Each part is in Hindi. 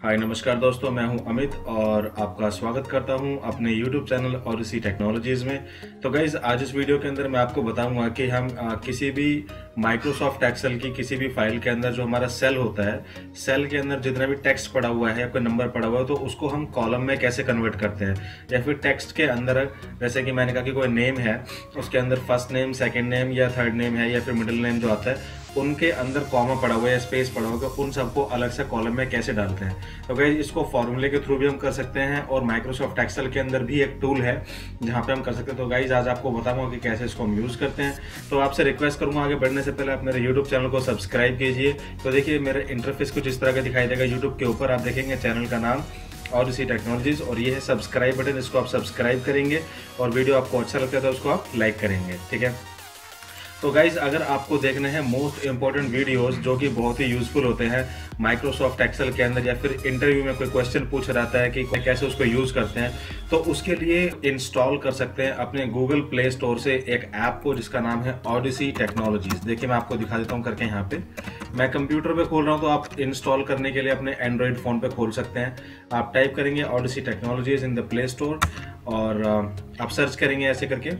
हाय नमस्कार दोस्तों, मैं हूं अमित और आपका स्वागत करता हूं अपने YouTube चैनल ऑडिसी टेक्नोलॉजीज़ में। तो गाइज़, आज इस वीडियो के अंदर मैं आपको बताऊंगा कि हम किसी भी माइक्रोसॉफ्ट एक्सेल की किसी भी फाइल के अंदर जो हमारा सेल होता है, सेल के अंदर जितना भी टेक्स्ट पड़ा हुआ है या कोई नंबर पड़ा हुआ है तो उसको हम कॉलम में कैसे कन्वर्ट करते हैं। या फिर टेक्स्ट के अंदर, जैसे कि मैंने कहा कि कोई नेम है, उसके अंदर फर्स्ट नेम, सेकेंड नेम या थर्ड नेम है या फिर मिडिल नेम जो आता है, उनके अंदर कॉमा पड़ा हुआ है या स्पेस पड़ा हुआ है, उन सबको अलग से कॉलम में कैसे डालते हैं। तो गाइस, इसको फॉर्मूले के थ्रू भी हम कर सकते हैं और माइक्रोसॉफ्ट एक्सेल के अंदर भी एक टूल है जहां पे हम कर सकते हैं। तो गाइस, आज आपको बताऊंगा कि कैसे इसको हम यूज़ करते हैं। तो आपसे रिक्वेस्ट करूंगा, आगे बढ़ने से पहले आप मेरे यूट्यूब चैनल को सब्सक्राइब कीजिए। तो देखिए, मेरे इंटरफेस कुछ इस तरह का दिखाई देगा। यूट्यूब के ऊपर आप देखेंगे चैनल का नाम ऑडिसी टेक्नोलॉजीज और ये है सब्सक्राइब बटन, इसको आप सब्सक्राइब करेंगे और वीडियो आपको अच्छा लगता है तो उसको आप लाइक करेंगे, ठीक है। तो गाइज, अगर आपको देखने हैं मोस्ट इंपॉर्टेंट वीडियोस जो कि बहुत ही यूजफुल होते हैं माइक्रोसॉफ्ट एक्सेल के अंदर, या फिर इंटरव्यू में कोई क्वेश्चन पूछ रहता है कि कैसे उसको यूज़ करते हैं, तो उसके लिए इंस्टॉल कर सकते हैं अपने गूगल प्ले स्टोर से एक ऐप को जिसका नाम है ऑडिसी टेक्नोलॉजीज। देखिए, मैं आपको दिखा देता हूँ करके। यहाँ पे मैं कंप्यूटर पे खोल रहा हूँ, तो आप इंस्टॉल करने के लिए अपने एंड्रॉइड फ़ोन पे खोल सकते हैं। आप टाइप करेंगे Odyssey Technologies in the Play Store और आप सर्च करेंगे ऐसे करके।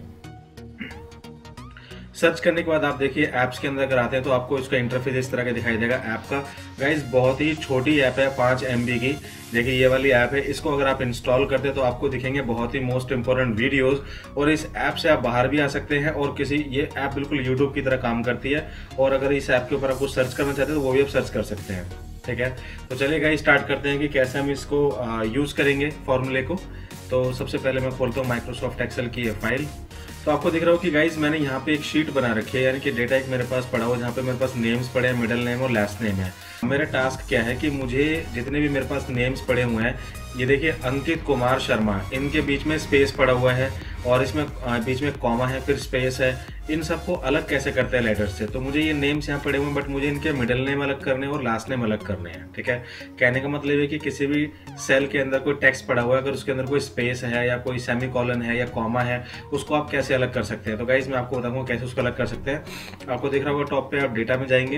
सर्च करने के बाद आप देखिए ऐप्स के अंदर अगर आते हैं तो आपको इसका इंटरफेस इस तरह का दिखाई देगा ऐप का। गाइस, बहुत ही छोटी ऐप है, 5 MB की। देखिए, ये वाली ऐप है। इसको अगर आप इंस्टॉल करते हैं तो आपको दिखेंगे बहुत ही मोस्ट इंपॉर्टेंट वीडियोस और इस ऐप से आप बाहर भी आ सकते हैं और ये ऐप बिल्कुल यूट्यूब की तरह काम करती है। और अगर इस ऐप के ऊपर आप कुछ सर्च करना चाहते हैं तो वो भी आप सर्च कर सकते हैं, ठीक है। तो चलिए गाइस, स्टार्ट करते हैं कि कैसे हम इसको यूज़ करेंगे फॉर्मूले को। तो सबसे पहले मैं खोलता हूँ माइक्रोसॉफ्ट एक्सेल की ये फाइल। तो आपको दिख रहा हो कि गाइज, मैंने यहाँ पे एक शीट बना रखी है, यानी कि डेटा एक मेरे पास पड़ा हुआ, जहाँ पे मेरे पास नेम्स पड़े हैं, मिडिल नेम और लास्ट नेम है। मेरा टास्क क्या है कि मुझे जितने भी मेरे पास नेम्स पड़े हुए हैं, ये देखिए अंकित कुमार शर्मा, इनके बीच में स्पेस पड़ा हुआ है और इसमें बीच में कॉमा है, फिर स्पेस है। इन सबको अलग कैसे करते हैं लेटर से। तो मुझे ये नेम्स यहाँ पड़े हुए हैं, बट मुझे इनके मिडिल नेम अलग करने हैं और लास्ट नेम अलग करने हैं, ठीक है। कहने का मतलब है कि किसी भी सेल के अंदर कोई टेक्स्ट पड़ा हुआ है, अगर उसके अंदर कोई स्पेस है या कोई सेमीकोलन है या कॉमा है, उसको आप कैसे अलग कर सकते हैं। तो गाइस, मैं आपको बताऊंगा कैसे उसको अलग कर सकते हैं। आपको दिख रहा होगा टॉप पे, आप डेटा में जाएंगे।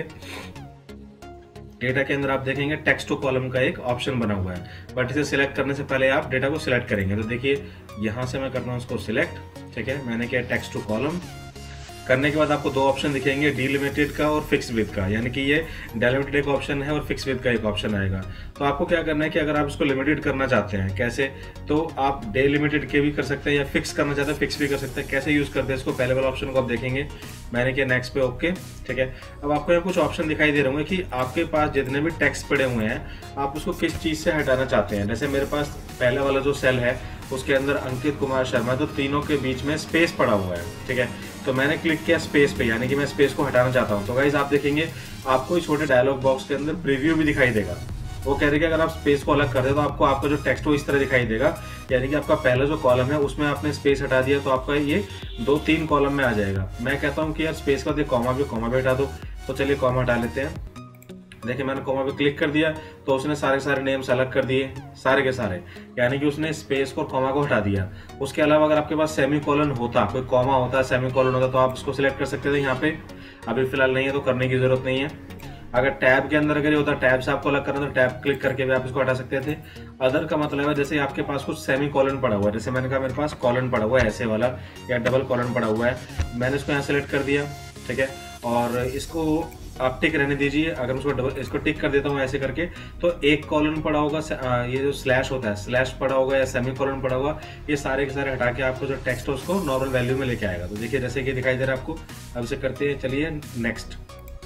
डेटा के अंदर आप देखेंगे टेक्स्ट टू कॉलम का एक ऑप्शन बना हुआ है, बट इसे सिलेक्ट करने से पहले आप डेटा को सिलेक्ट करेंगे। तो देखिए, यहाँ से मैं करता हूँ उसको सिलेक्ट, ठीक है। मैंने किया टेक्स्ट टू कॉलम। करने के बाद आपको दो ऑप्शन दिखेंगे, डिलिमिटेड का और फिक्स विद का, यानी कि ये डिलिमिटेड एक ऑप्शन है और फिक्स विद का एक ऑप्शन आएगा। तो आपको क्या करना है कि अगर आप इसको लिमिटेड करना चाहते हैं, कैसे, तो आप डिलिमिटेड के भी कर सकते हैं या फिक्स करना चाहते हैं फिक्स भी कर सकते हैं। कैसे यूज करते हैं इसको, पहले वाला ऑप्शन को आप देखेंगे। मैंने किया नेक्स्ट पे, ओके, ठीक है। अब आपको यहाँ कुछ ऑप्शन दिखाई दे रहे होंगे कि आपके पास जितने भी टेक्स्ट पड़े हुए हैं, आप उसको किस चीज से हटाना चाहते हैं। जैसे मेरे पास पहला वाला जो सेल है उसके अंदर अंकित कुमार शर्मा, तो तीनों के बीच में स्पेस पड़ा हुआ है, ठीक है। तो मैंने क्लिक किया स्पेस पे, यानी कि मैं स्पेस को हटाना चाहता हूँ। तो गाइस, आप देखेंगे आपको इस छोटे डायलॉग बॉक्स के अंदर प्रीव्यू भी दिखाई देगा। वो कह रहे कि अगर आप स्पेस को अलग कर दे तो आपको आपका जो टेक्स्ट हो इस तरह दिखाई देगा, यानी कि आपका पहला जो कॉलम है उसमें आपने स्पेस हटा दिया तो आपका ये 2-3 कॉलम में आ जाएगा। मैं कहता हूँ कि यार स्पेस का कॉमा भी हटा दो। तो चलिए कॉमा हटा लेते हैं। देखिए, मैंने कॉमा पे क्लिक कर दिया तो उसने सारे नेम्स अलग कर दिए, सारे के सारे, यानी कि उसने स्पेस को, कॉमा को हटा दिया। उसके अलावा अगर आपके पास सेमीकोलन होता, कोई कॉमा होता, सेमीकोलन होता, तो आप उसको सिलेक्ट कर सकते थे यहाँ पे। अभी फिलहाल नहीं है तो करने की जरूरत नहीं है। अगर टैब के अंदर अगर ये होता, टैब से आपको अलग करना तो टैब क्लिक करके भी आप इसको हटा सकते थे। अदर का मतलब है जैसे आपके पास कुछ सेमीकोलन पड़ा हुआ है, जैसे मैंने कहा मेरे पास कॉलन पड़ा हुआ है ऐसे वाला, या डबल कॉलन पड़ा हुआ है, मैंने इसको यहाँ सेलेक्ट कर दिया, ठीक है। और इसको आप टिक रहने दीजिए। अगर इसको टिक कर देता हूँ ऐसे करके, तो एक कॉलन पड़ा होगा, ये जो स्लैश होता है, स्लैश पड़ा होगा या सेमी कॉलन पड़ा होगा, ये सारे के सारे हटा के आपको जो टेक्स्ट है उसको नॉर्मल वैल्यू में लेके आएगा। तो देखिए, जैसे कि दिखाई दे रहा है आपको। अब इसे करते हैं, चलिए नेक्स्ट।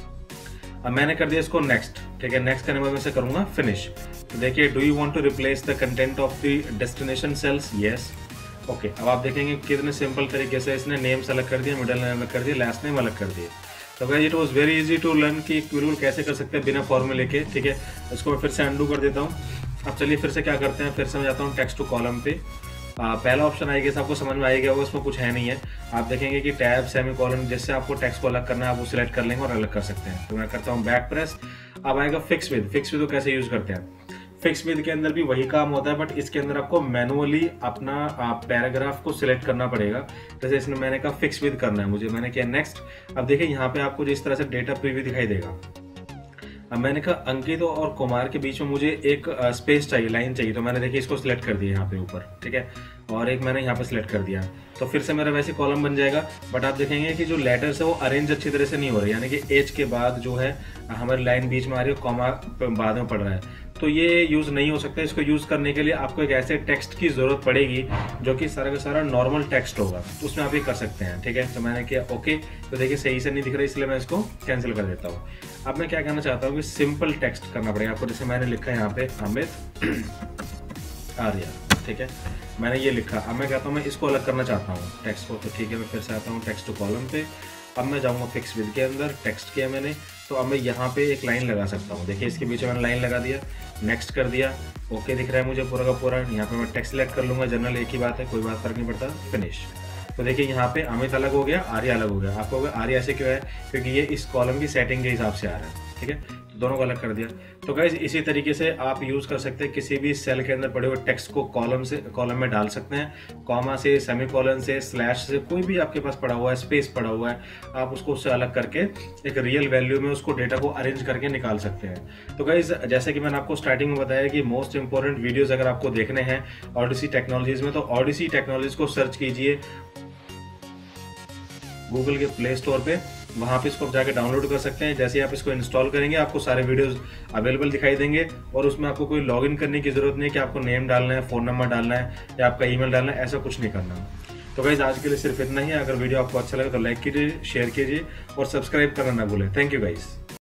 अब मैंने कर दिया इसको नेक्स्ट, ठीक है। नेक्स्ट करने के बाद मैं इसे करूंगा फिनिश। तो देखिए, do you want to replace the content of the destination cells, yes, okay. अब आप देखेंगे कितने सिंपल तरीके से इसने नेम्स अलग कर दिया, मिडिल नेम अलग कर दिया, लास्ट नेम अलग कर दिए। तो guys, it was very easy to learn कि बिल्कुल कैसे कर सकते हैं बिना फॉर्मूले के, ठीक है। इसको मैं फिर से अंडू कर देता हूँ। अब चलिए फिर से क्या करते हैं, फिर से मैं जाता हूँ टेक्स्ट टू कॉलम पे। पहला ऑप्शन आएगा, आपको समझ में आएगा होगा, उसमें कुछ है नहीं है। आप देखेंगे कि टैब, सेमीकोलन, जिससे आपको टेक्स्ट को अलग करना है आप वो सिलेक्ट कर लेंगे और अलग कर सकते हैं। तो मैं करता हूँ बैक प्रेस। अब आएगा फिक्स विद। फिक्स विद को कैसे यूज करते हैं, फिक्स विद के अंदर भी वही काम होता है, बट इसके अंदर आपको मैनुअली अपना पैराग्राफ को सिलेक्ट करना पड़ेगा। जैसे इसमें मैंने कहा फिक्स विद करना है मुझे, मैंने किया नेक्स्ट। अब देखिए, यहाँ पे आपको जिस तरह से डेटा प्रीव्यू दिखाई देगा, अब मैंने कहा अंकित और कुमार के बीच में मुझे एक स्पेस चाहिए, लाइन चाहिए, तो मैंने देखिए इसको सिलेक्ट कर दिया यहाँ पे ऊपर, ठीक है, और एक मैंने यहाँ पे सिलेक्ट कर दिया, तो फिर से मेरा वैसे कॉलम बन जाएगा। बट आप देखेंगे कि जो लेटर्स है वो अरेंज अच्छी तरह से नहीं हो रही, यानी कि एच के बाद जो है हमारी लाइन बीच में आ रही है, कॉमा बाद में पड़ रहा है, तो ये यूज़ नहीं हो सकता। इसको यूज़ करने के लिए आपको एक ऐसे टेक्स्ट की ज़रूरत पड़ेगी जो कि सारा का सारा नॉर्मल टेक्स्ट होगा, तो उसमें आप ये कर सकते हैं, ठीक है। तो मैंने किया ओके, तो देखिए सही से नहीं दिख रहा, इसलिए मैं इसको कैंसिल कर देता हूँ। अब मैं क्या कहना चाहता हूँ कि सिंपल टेक्स्ट करना पड़ेगा आपको, जैसे मैंने लिखा है यहाँ पे अमित आर्या, ठीक है, मैंने ये लिखा। अब मैं कहता हूँ मैं इसको अलग करना चाहता हूँ टेक्स्ट को, तो ठीक है, मैं फिर से आता हूँ टेक्स्ट टू कॉलम पे। अब मैं जाऊँगा फिक्स विद के अंदर, टेक्स्ट किया मैंने, तो अब मैं यहाँ पे एक लाइन लगा सकता हूँ, देखिए इसके बीच में मैंने लाइन लगा दिया, नेक्स्ट कर दिया, ओके दिख रहा है मुझे पूरा का पूरा। यहाँ पे मैं टेक्स्ट सेलेक्ट कर लूँगा, जनरल एक ही बात है, कोई बात फर्क नहीं पड़ता, फिनिश। तो देखिए यहाँ पे अमित अलग हो गया, आर्या अलग हो गया। आपको होगा आर्या ऐसे क्यों है, क्योंकि ये इस कॉलम की सेटिंग के हिसाब से आ रहा है, ठीक है, तो दोनों को अलग कर दिया। तो गाइज इसी तरीके से आप यूज़ कर सकते हैं, किसी भी सेल के अंदर पड़े हुए टेक्स्ट को कॉलम में डाल सकते हैं, कॉमा से, सेमीकोलन से, स्लैश से, कोई भी आपके पास पड़ा हुआ है, स्पेस पड़ा हुआ है, आप उसको उससे अलग करके एक रियल वैल्यू में उसको डेटा को अरेंज करके निकाल सकते हैं। तो गाइज जैसे कि मैंने आपको स्टार्टिंग में बताया कि मोस्ट इंपॉर्टेंट वीडियोज़ अगर आपको देखने हैं ऑडिसी टेक्नोलॉजीज में, तो ऑडिसी टेक्नोलॉजीज को सर्च कीजिए गूगल के प्ले स्टोर पे, वहाँ पे इसको आप जाके डाउनलोड कर सकते हैं। जैसे ही आप इसको इंस्टॉल करेंगे आपको सारे वीडियोस अवेलेबल दिखाई देंगे, और उसमें आपको कोई लॉगिन करने की जरूरत नहीं है कि आपको नेम डालना है, फ़ोन नंबर डालना है या आपका ईमेल डालना है, ऐसा कुछ नहीं करना। तो गाइस आज के लिए सिर्फ इतना ही है। अगर वीडियो आपको अच्छा लगे तो लाइक कीजिए, शेयर कीजिए और सब्सक्राइब करना ना भूलें। Thank you guys.